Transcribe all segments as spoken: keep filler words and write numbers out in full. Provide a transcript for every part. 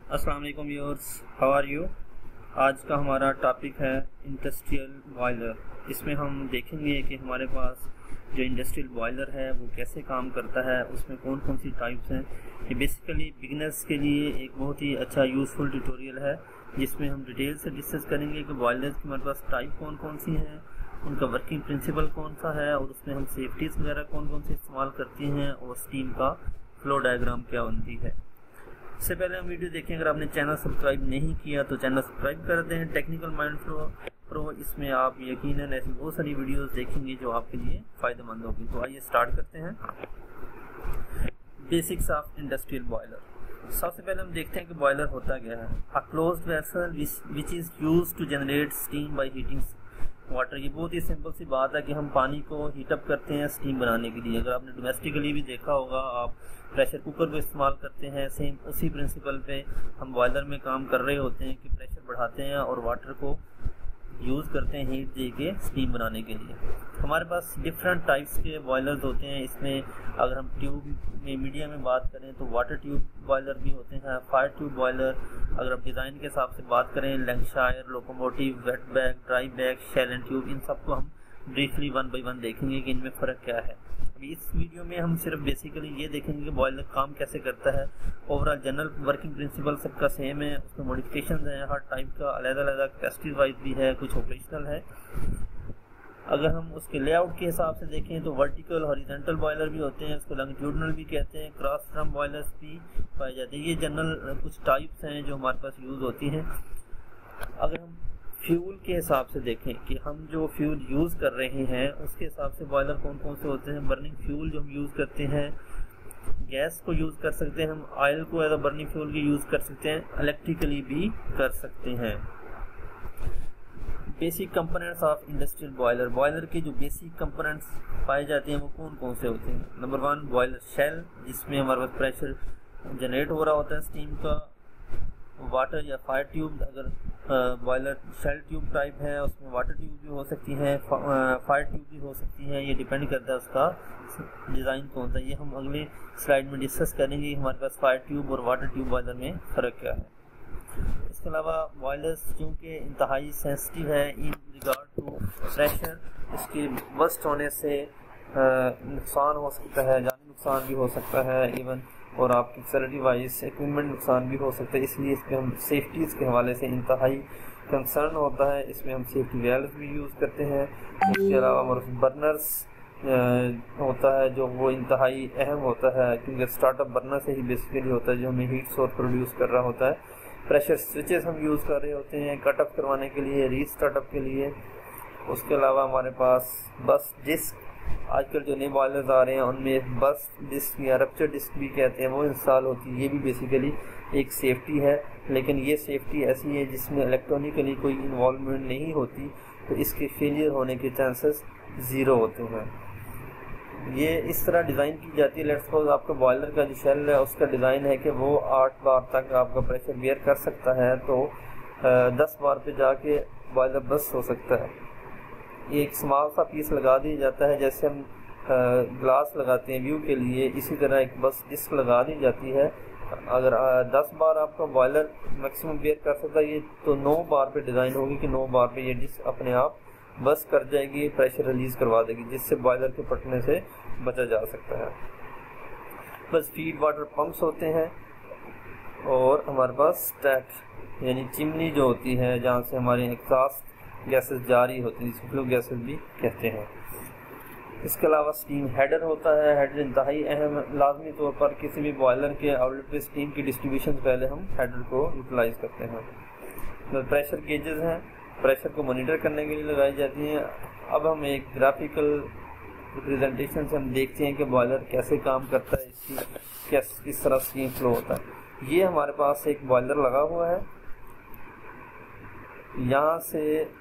अस्सलाम वालेकुम viewers, how are you. आज का हमारा टॉपिक है इंडस्ट्रियल बॉयलर। इसमें हम देखेंगे कि हमारे पास जो इंडस्ट्रियल बॉयलर है वो कैसे काम करता है, उसमें कौन कौन सी टाइप्स हैं। ये बेसिकली बिगिनर्स के लिए एक बहुत ही अच्छा यूज़फुल ट्यूटोरियल है जिसमें हम डिटेल से डिस्कस करेंगे कि बॉयलर्स की हमारे पास टाइप कौन कौन सी हैं, उनका वर्किंग प्रिंसिपल कौन सा है और उसमें हम सेफ्टीज़ वगैरह कौन कौन सी इस्तेमाल करती हैं और स्टीम का फ्लो डायग्राम क्या बनती है। इससे पहले हम वीडियो देखें, अगर आपने चैनल सब्सक्राइब नहीं किया तो चैनल सब्सक्राइब कर दें। टेक्निकल माइंड फ्लो प्रो इसमें आप यकीनन ऐसी बहुत सारी वीडियोस देखेंगे जो आपके लिए फ़ायदेमंद होगी। तो आइए स्टार्ट करते हैं। Basics of industrial boiler. सबसे पहले हम देखते हैं कि बॉयलर होता क्या है। A closed vessel which is used to generate steam by heating water. ये बहुत ही सिंपल सी बात है कि हम पानी को हीटअप करते हैं स्टीम बनाने के लिए। अगर आपने डोमेस्टिकली भी देखा होगा, आप प्रेशर कुकर को इस्तेमाल करते हैं, सेम उसी प्रिंसिपल पे हम बॉयलर में काम कर रहे होते हैं कि प्रेशर बढ़ाते हैं और वाटर को यूज़ करते हैं हीट दे के स्टीम बनाने के लिए। हमारे पास डिफरेंट टाइप्स के बॉयलर्स होते हैं। इसमें अगर हम ट्यूब में मीडिया में बात करें तो वाटर ट्यूब बॉयलर भी होते हैं, फायर ट्यूब बॉयलर। अगर आप डिज़ाइन के हिसाब से बात करें, Lancashire, locomotive, wet back, dry back, shell and tube, इन सबको हम ब्रीफली वन बाई वन देखेंगे कि इनमें फ़र्क क्या है। अभी इस वीडियो में हम सिर्फ बेसिकली ये देखेंगे कि बॉयलर काम कैसे करता है। ओवरऑल जनरल वर्किंग प्रिंसिपल सबका सेम है, उसमें मॉडिफिकेशन हैं, हर टाइप का अलग अलग कैपेसिटी वाइज भी है, कुछ ऑपरेशनल है। अगर हम उसके लेआउट के हिसाब से देखें तो वर्टिकल हॉरिजॉन्टल बॉयलर भी होते हैं, उसको लॉन्गिट्यूडनल भी कहते हैं, क्रॉस ड्रम बॉयलर्स भी पाए जाते हैं। ये जनरल कुछ टाइप्स हैं जो हमारे पास यूज़ होती हैं। अगर हम फ्यूल के हिसाब से देखें कि हम जो फ्यूल यूज़ कर रहे हैं उसके हिसाब से बॉयलर कौन कौन से होते हैं। बर्निंग फ्यूल जो हम यूज़ करते हैं, गैस को यूज़ कर सकते हैं, हम ऑयल को एज अ बर्निंग फ्यूल की यूज़ कर सकते हैं, इलेक्ट्रिकली भी कर सकते हैं। Basic components of industrial boiler. Boiler के जो बेसिक कंपोनेंट्स पाए जाते हैं वो कौन कौन से होते हैं। नंबर वन, बॉयलर शेल, जिसमें हमारे पास प्रेशर जनरेट हो रहा होता है स्टीम का। वाटर या फायर ट्यूब, अगर बॉयलर शेल ट्यूब टाइप है उसमें वाटर ट्यूब भी हो सकती है, फायर ट्यूब भी हो सकती है। ये डिपेंड करता है उसका डिज़ाइन कौन सा। ये हम अगले स्लाइड में डिस्कस करेंगे कि हमारे पास फायर ट्यूब और वाटर ट्यूब बॉयलर में फ़र्क क्या है। इसके अलावा बॉयलर्स क्योंकि इंतहाई सेंसिटिव है इन रिगार्ड टू प्रेशर, इसके बस्ट होने से नुकसान हो सकता है, जानी नुकसान भी हो सकता है इवन, और आपकी फैसिलिटी वाइज इक्विपमेंट नुकसान भी हो सकता है। इसलिए इस पर हम सेफ्टीज़ के हवाले से इंतहाई कंसर्न होता है। इसमें हम सेफ्टी वेल्स भी यूज़ करते हैं। इसके अलावा हमारे बर्नर्स होता है जो वो इंतहाई अहम होता है, क्योंकि स्टार्टअप बर्नर से ही बेसिकली होता है जो हमें हीट सोर्स प्रोड्यूस कर रहा होता है। प्रेशर स्विचेस हम यूज़ कर रहे होते हैं कट ऑफ करवाने के लिए, री स्टार्टअप के लिए। उसके अलावा हमारे पास बस डिस्क, आजकल जो नए बॉयलर्स आ रहे हैं उनमें बस डिस्क या रप्चर डिस्क भी कहते हैं वो इंस्टॉल होती है। ये भी बेसिकली एक सेफ्टी है, लेकिन ये सेफ्टी ऐसी है जिसमें इलेक्ट्रॉनिकली कोई इन्वॉल्वमेंट नहीं होती, तो इसके फेलियर होने के चांसेस ज़ीरो होते हैं। ये इस तरह डिज़ाइन की जाती है। लेट्स सपोज आपका बॉयलर का जो शेल है उसका डिज़ाइन है कि वो आठ बार तक आपका प्रेशर बेयर कर सकता है, तो दस बार पे जाके बॉयलर बस्ट हो सकता है। ये एक स्मॉल सा पीस लगा दिया जाता है, जैसे हम ग्लास लगाते हैं व्यू के लिए, इसी तरह एक बस डिस्क लगा दी जाती है। अगर दस बार आपका बॉयलर मैक्सिमम बेयर कर सकता है ये, तो नौ बार पे डिज़ाइन होगी कि नौ बार पे ये डिस्क अपने आप बस कर जाएगी, प्रेशर रिलीज़ करवा देगी, जिससे बॉयलर के फटने से बचा जा सकता है। बस फीड वाटर पंप्स होते हैं और हमारे पास स्टैक यानी चिमनी जो होती है जहाँ से हमारे एग्जॉस्ट गैसेस जारी होती हैं, जिसको फ्लो गैसेस भी कहते हैं। इसके अलावा स्टीम हेडर होता है। हेडर इंतहाई अहम, लाजमी तौर पर किसी भी बॉयलर के आउटलेट पे स्टीम की डिस्ट्रीब्यूशन से पहले हम हेडर को यूटिलाइज करते हैं। तो प्रेशर गेजेस हैं, प्रेशर को मॉनिटर करने के लिए लगाई जाती हैं। अब हम एक ग्राफिकल रिप्रेजेंटेशन से हम देखते हैं कि बॉयलर कैसे काम करता है, इसकी कैस किस तरह स्टीम फ्लो होता है। ये हमारे पास एक बॉयलर लगा हुआ है, यहाँ से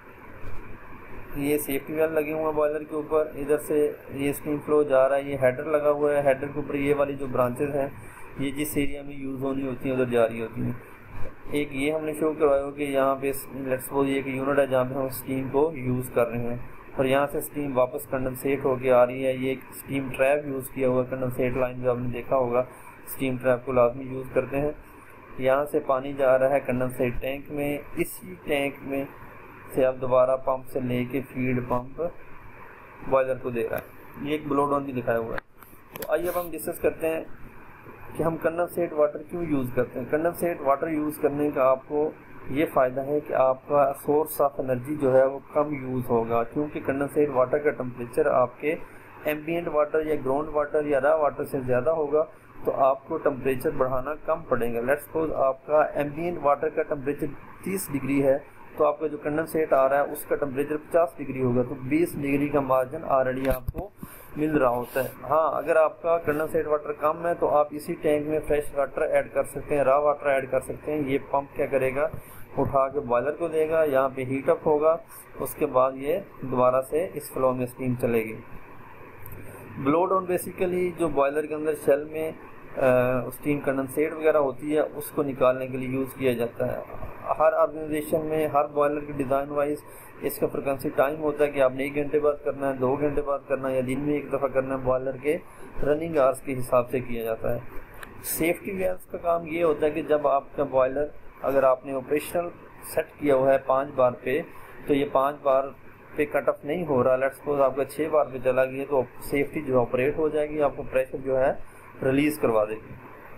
ये सेफ्टी वेल लगे हुए हैं बॉयलर के ऊपर, इधर से ये स्टीम फ्लो जा रहा है। ये हेडर लगा हुआ है, हेडर के ऊपर ये वाली जो ब्रांचेस हैं ये जिस एरिया में यूज़ होनी होती हैं उधर जा रही होती हैं। एक ये हमने शो करवाया हो कि यहाँ पे लेट्स सपोज ये एक यूनिट है जहाँ पे हम स्टीम को यूज़ कर रहे हैं और यहाँ से स्टीम वापस कंडेंसेट होके आ रही है। ये एक स्टीम ट्रैप यूज़ किया हुआ कंडेंसेट लाइन जो आपने देखा होगा, स्टीम ट्रैप को लाजमी यूज़ करते हैं। यहाँ से पानी जा रहा है कंडेंसेट टैंक में, इसी टैंक में से अब दोबारा पंप से लेके फीड पंप बॉयलर को दे रहा है। ये एक ब्लो डाउन भी दिखाया हुआ है। तो आइए अब हम डिस्कस करते हैं कि हम कंडेंसेट वाटर क्यों यूज़ करते हैं। कंडेंसेट वाटर यूज़ करने का आपको ये फ़ायदा है कि आपका सोर्स ऑफ एनर्जी जो है वो कम यूज़ होगा, क्योंकि कंडेंसेट वाटर का टेम्परेचर आपके एम्बिएंट वाटर या ग्राउंड वाटर या रा वाटर से ज़्यादा होगा, तो आपको टेम्परेचर बढ़ाना कम पड़ेगा। लेट्स सपोज आपका एम्बिएंट वाटर का टेम्परेचर तीस डिग्री है, तो आपका जो कंडेंसेट आ रहा है उसका टेम्परेचर पचास डिग्री होगा, तो बीस डिग्री का मार्जिन ऑलरेडी आपको मिल रहा होता है। हाँ, अगर आपका कंडेंसेट वाटर कम है तो आप इसी टैंक में फ्रेश वाटर ऐड कर सकते हैं, रा वाटर ऐड कर सकते हैं। ये पंप क्या करेगा, उठा के बॉयलर को देगा, यहाँ पे हीट अप होगा, उसके बाद ये दोबारा से इस फ्लो में स्टीम चलेगी। ब्लो डाउन बेसिकली जो बॉयलर के अंदर शेल में स्टीम कंडेंसेट वगैरह होती है उसको निकालने के लिए यूज़ किया जाता है। हर ऑर्गेनाइजेशन में हर बॉयलर के डिज़ाइन वाइज इसका फ्रिक्वेंसी टाइम होता है कि आपने एक घंटे बाद करना है, दो घंटे बाद करना है या दिन में एक दफ़ा करना है। बॉयलर के रनिंग आवर्स के हिसाब से किया जाता है। सेफ्टी वेयर्स का काम ये होता है कि जब आपका बॉयलर अगर आपने ऑपरेशनल सेट किया हुआ है पाँच बार पे, तो ये पाँच बार पे कट ऑफ नहीं हो रहा, लेट्स सपोज आपका छः बार पे चला गया, तो सेफ्टी जो ऑपरेट हो जाएगी, आपको प्रेशर जो है रिलीज करवा देगी।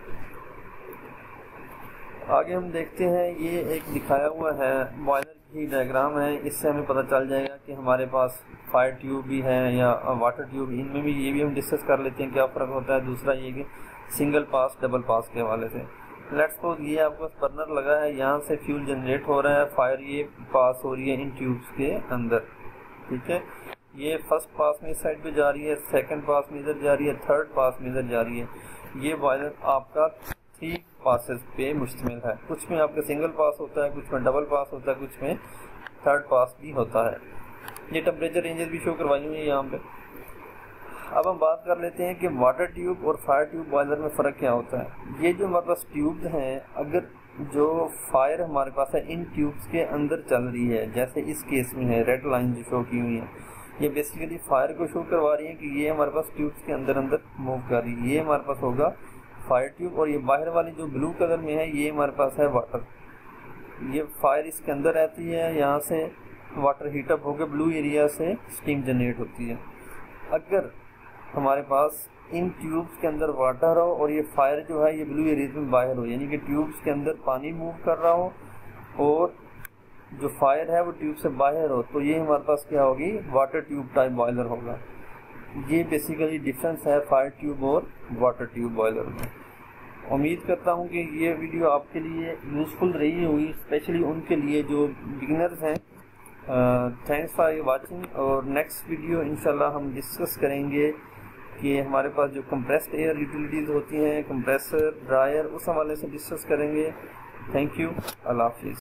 आगे हम देखते हैं, ये एक दिखाया हुआ है बॉयलर की डायग्राम है, इससे हमें पता चल जाएगा कि हमारे पास फायर ट्यूब भी है या वाटर ट्यूब, इनमें भी ये भी हम डिस्कस कर लेते हैं क्या फ़र्क होता है। दूसरा ये कि सिंगल पास डबल पास के हवाले से, लेट्स सपोज ये आपके पास बर्नर लगा है, यहाँ से फ्यूल जनरेट हो रहा है, फायर ये पास हो रही है इन ट्यूब्स के अंदर, ठीक है। ये फर्स्ट पास में इस साइड पे जा रही है, सेकंड पास में इधर जा रही है, थर्ड पास में इधर जा रही है। ये बॉयलर आपका थ्री पासेस पे मुश्तमिल है। कुछ में आपका सिंगल पास होता है, कुछ में डबल पास होता है, कुछ में थर्ड पास भी होता है। ये टेम्परेचर रेंजेस भी शो करवाई हुई है यहाँ पे। अब हम बात कर लेते हैं कि वाटर ट्यूब और फायर ट्यूब बॉयलर में फ़र्क क्या होता है। ये जो हमारे पास ट्यूब्स हैं, अगर जो फायर हमारे पास है इन ट्यूब्स के अंदर चल रही है, जैसे इस केस में है रेड लाइन जो शो की हुई है, ये बेसिकली फायर को शो करवा रही है कि ये हमारे पास ट्यूब्स के अंदर अंदर मूव कर रही है। ये हमारे पास होगा फायर ट्यूब, और ये बाहर वाली जो ब्लू कलर में है ये हमारे पास है वाटर। ये फायर इसके अंदर रहती है, यहाँ से वाटर हीटअप होकर ब्लू एरिया से स्टीम जनरेट होती है। अगर हमारे पास इन ट्यूब्स के अंदर वाटर हो और ये फायर जो है ये ब्लू एरिया में बाहर हो, यानी कि ट्यूब्स के अंदर पानी मूव कर रहा हो और जो फायर है वो ट्यूब से बाहर हो, तो ये हमारे पास क्या होगी, वाटर ट्यूब टाइप बॉयलर होगा। ये बेसिकली डिफरेंस है फायर ट्यूब और वाटर ट्यूब बॉयलर में। उम्मीद करता हूँ कि ये वीडियो आपके लिए यूज़फुल रही होगी, स्पेशली उनके लिए जो बिगिनर्स हैं। थैंक्स फॉर वाचिंग, और नेक्स्ट वीडियो इंशाल्लाह हम डिस्कस करेंगे कि हमारे पास जो कंप्रेस्ड एयर यूटिलिटीज़ होती हैं, कंप्रेसर, ड्रायर, उस हवाले से डिस्कस करेंगे। थैंक यू, अल्लाह हाफिज़।